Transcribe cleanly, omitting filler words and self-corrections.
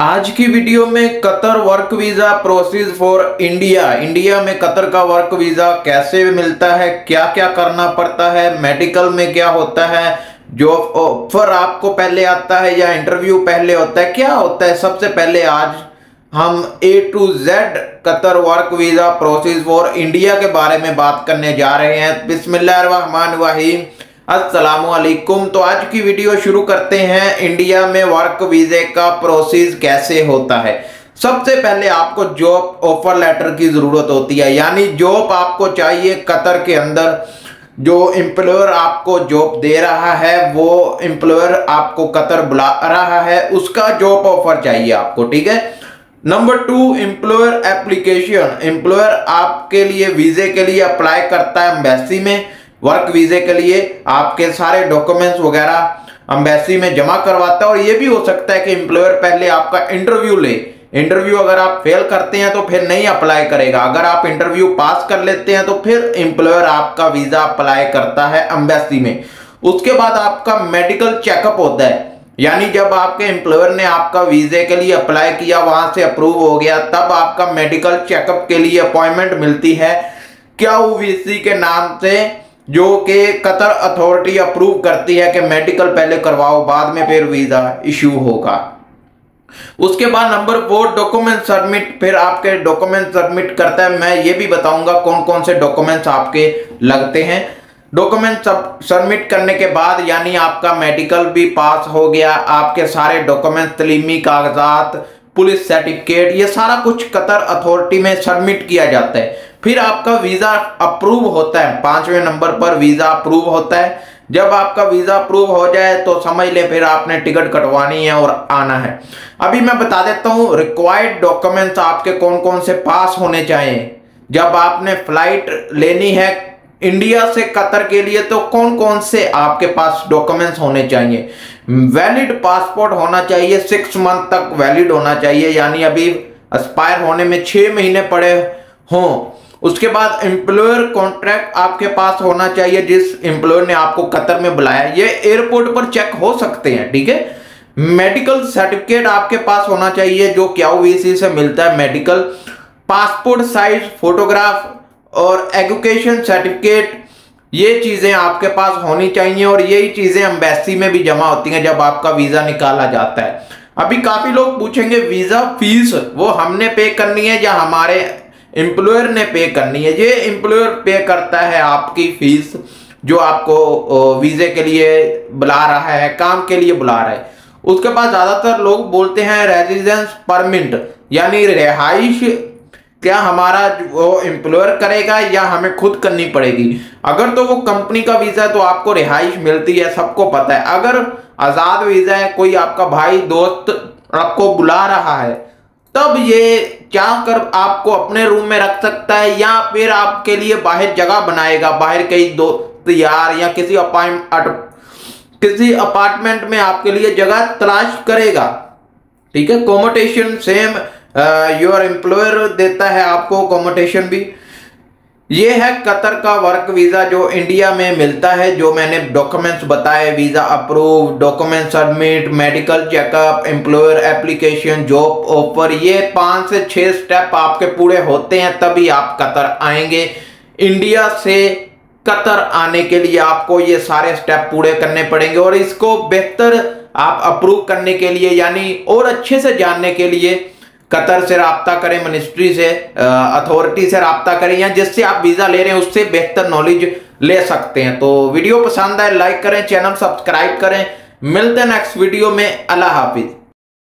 आज की वीडियो में Qatar work visa process for India में कतर का वर्क वीजा कैसे मिलता है, क्या क्या करना पड़ता है, मेडिकल में क्या होता है, जॉब ऑफर आपको पहले आता है या इंटरव्यू पहले होता है, क्या होता है। सबसे पहले आज हम A to Z Qatar work visa process for India के बारे में बात करने जा रहे हैं। बिस्मिल्लाहिर्रहमानिर्रहीम, अस्सलामुअलैकुम। तो आज की वीडियो शुरू करते हैं। इंडिया में वर्क वीजे का प्रोसेस कैसे होता है। सबसे पहले आपको जॉब ऑफर लेटर की जरूरत होती है, यानी जॉब आपको चाहिए कतर के अंदर। जो एम्प्लॉयर आपको जॉब दे रहा है, वो एम्प्लॉयर आपको कतर बुला रहा है, उसका जॉब ऑफर चाहिए आपको, ठीक है। Number 2, employer application. एम्प्लॉयर आपके लिए वीजे के लिए अप्लाई करता है एम्बेसी में। वर्क वीजे के लिए आपके सारे डॉक्यूमेंट्स वगैरह एम्बेसी में जमा करवाता है। और ये भी हो सकता है कि एम्प्लॉयर पहले आपका इंटरव्यू ले। इंटरव्यू अगर आप फेल करते हैं तो फिर नहीं अप्लाई करेगा। अगर आप इंटरव्यू पास कर लेते हैं तो फिर एम्प्लॉयर आपका वीजा अप्लाई करता है एम्बेसी में। उसके बाद आपका मेडिकल चेकअप होता है, यानी जब आपके एम्प्लॉयर ने आपका वीजे के लिए अप्लाई किया, वहां से अप्रूव हो गया, तब आपका मेडिकल चेकअप के लिए अपॉइंटमेंट मिलती है QVC के नाम से, जो कि कतर अथॉरिटी अप्रूव करती है कि मेडिकल पहले करवाओ, बाद में फिर वीजा इश्यू होगा। उसके बाद नंबर 4, डॉक्यूमेंट सबमिट। फिर आपके डॉक्यूमेंट सबमिट करता है। मैं ये भी बताऊंगा कौन कौन से डॉक्यूमेंट्स आपके लगते हैं। डॉक्यूमेंट सबमिट करने के बाद, यानी आपका मेडिकल भी पास हो गया, आपके सारे डॉक्यूमेंट, तलीमी कागजात, पुलिस सर्टिफिकेट, ये सारा कुछ कतर अथॉरिटी में सबमिट किया जाता है। फिर आपका वीजा अप्रूव होता है। 5वें नंबर पर वीजा अप्रूव होता है। जब आपका वीजा अप्रूव हो जाए तो समझ ले फिर आपने टिकट कटवानी है और आना है। अभी मैं बता देता हूँ रिक्वायर्ड डॉक्यूमेंट्स आपके कौन कौन से पास होने चाहिए। जब आपने फ्लाइट लेनी है इंडिया से कतर के लिए तो कौन कौन से आपके पास डॉक्यूमेंट्स होने चाहिए। वैलिड पासपोर्ट होना चाहिए, 6 मंथ तक वैलिड होना चाहिए, यानी अभी एक्सपायर होने में 6 महीने पड़े हों। उसके बाद एम्प्लॉयर कॉन्ट्रैक्ट आपके पास होना चाहिए, जिस एम्प्लॉयर ने आपको कतर में बुलाया। ये एयरपोर्ट पर चेक हो सकते हैं, ठीक है। मेडिकल सर्टिफिकेट आपके पास होना चाहिए, जो QVC से मिलता है मेडिकल। पासपोर्ट साइज फोटोग्राफ और एजुकेशन सर्टिफिकेट, ये चीजें आपके पास होनी चाहिए। और यही चीजें एम्बेसी में भी जमा होती हैं जब आपका वीजा निकाला जाता है। अभी काफी लोग पूछेंगे वीजा फीस वो हमने पे करनी है या हमारे एम्प्लॉयर ने पे करनी है। ये एम्प्लॉयर पे करता है आपकी फीस, जो आपको वीजे के लिए बुला रहा है, काम के लिए बुला रहा है। उसके बाद ज्यादातर लोग बोलते हैं रेजिडेंस परमिट, यानी रिहाइश क्या हमारा वो एम्प्लॉयर करेगा या हमें खुद करनी पड़ेगी। अगर तो वो कंपनी का वीजा है तो आपको रिहाइश मिलती है, सबको पता है। अगर आजाद वीजा है, कोई आपका भाई दोस्त आपको बुला रहा है, तब ये क्या कर आपको अपने रूम में रख सकता है या फिर आपके लिए बाहर जगह बनाएगा, बाहर कहीं दोस्त यार या किसी अपार्टमेंट में आपके लिए जगह तलाश करेगा, ठीक है। अकोमोडेशन सेम योर एम्प्लॉयर देता है आपको अकोमोडेशन भी। ये है कतर का वर्क वीजा जो इंडिया में मिलता है। जो मैंने डॉक्यूमेंट्स बताए, visa approve, document submit, medical checkup, employer application, job offer, ये 5 से 6 स्टेप आपके पूरे होते हैं, तभी आप कतर आएंगे। इंडिया से कतर आने के लिए आपको ये सारे स्टेप पूरे करने पड़ेंगे। और इसको बेहतर आप अप्रूव करने के लिए, यानी और अच्छे से जानने के लिए कतर से राब्ता करें, मिनिस्ट्री से, अथॉरिटी से राब्ता करें, या जिससे आप वीजा ले रहे हैं उससे बेहतर नॉलेज ले सकते हैं। तो वीडियो पसंद आए लाइक करें, चैनल सब्सक्राइब करें। मिलते हैं नेक्स्ट वीडियो में। अल्लाह हाफिज।